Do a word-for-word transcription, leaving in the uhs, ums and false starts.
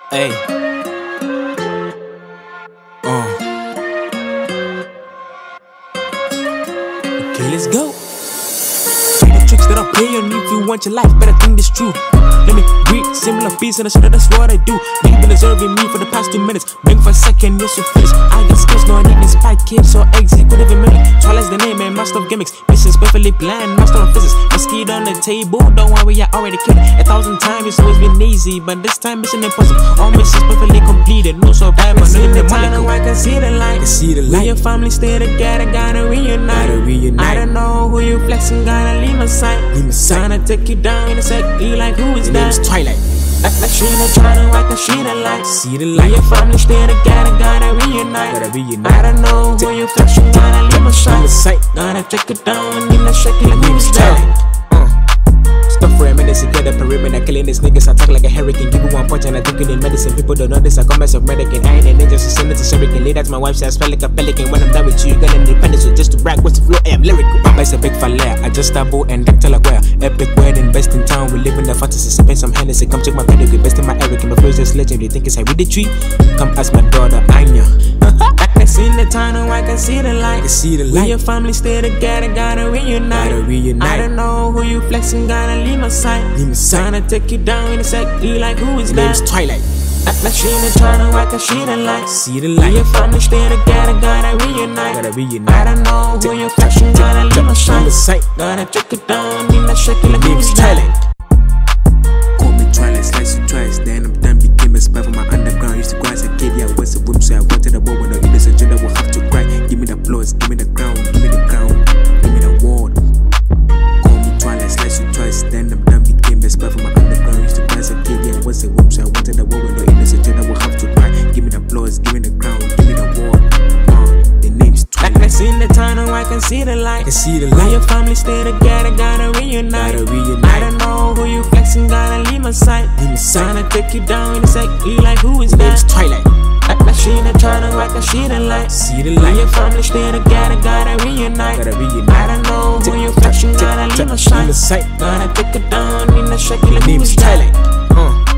Hey. Uh. Okay, let's go. See the tricks that I play on you if you want your life, but I think it's true. Let me read similar beats and I show that that's what I do. You've been observing me for the past two minutes. Blink for a second, yes, you finish. I got skills, no, I need this spike kids or executive mimic. Twilight's the name and master of gimmicks. Missions perfectly planned, master of physics. My skid on the table, don't worry, I already killed it. A thousand times, it's always been easy, but this time mission impossible. All missions perfectly completed, no survivor, no in the molecule. I can see the light, see the light. When your family stay together, gotta reunite. Gotta reunite. I don't know who you flexing, gotta leave my side. Leave my side. Tryna take you down in a sec, you like who is that? Name's Twilight. Like like she the tryna, I can see the light. See the light. When your family stay together, gotta reunite. Gotta reunite. I don't know who you flexing, gotta leave my side. Gotta take it down in a sec, like who is that? Stuff for a minute, secure the perimeter, killing these niggas. I talk like a hurricane, give you one punch and I took it in medicine. People don't know this, I come as a medican. I ain't a ninja, so send it to Shuriken. Lay that's my wife, so I spell like a pelican. When I'm done with you, you got independence, so just to brag, what's the flow? I am lyrical. Baba is a big fire, I just stumble and deck till I wear. Epic wedding, best in town, we live in the fantasy. Sipping some Hennessy, come check my pedigree, best in my Eric. My flow is just legendary, think it's I read the tree. Come ask my daughter, Anya. Like I see the tunnel, I can see the light. I see the light. When your family stay together, gotta reunite. Gotta reunite. I don't know who you flexing, gotta leave my side. Leave my side. Tryna take you down in a sec, you like who is that? Name's Twilight. Like I see the tunnel, I can see the light. See the light. When your family stay together, gotta reunite. Gotta reunite. I don't know who you flexing, gotta leave my side. Gotta take you down in a sec, you like who is that? Call me Twilight, slice you twice, then I'm done. Became a spy for my underground. Used to go as a kid, yeah, I was a room, so I wanted a war when the innocent gender will have to cry. Give me the applause, give me the crown, give me the crown, give me the award. Call me Twilight, slice you twice, then I'm done. Became a spy for my underground. Used to go as a kid, yeah, I was a room, so I wanted a war when the innocent gender will have to cry. Give me the applause, give me the crown, give me the award. Uh, the name's Twilight. Like I see the tunnel, I can see the light. I can see the light. When your family stay together, gotta reunite. Gotta reunite. I don't know who you flexing, gotta leave my side. Leave my side. Tryna take you down in a sec, you like who is that? Name's Twilight. Like I see the tunnel, I can see the light. See the light. When your family stay together, gotta reunite. Gotta reunite. I don't know who you flexing, gotta leave my side. Gotta take you down in a sec, you like who is that? Uh.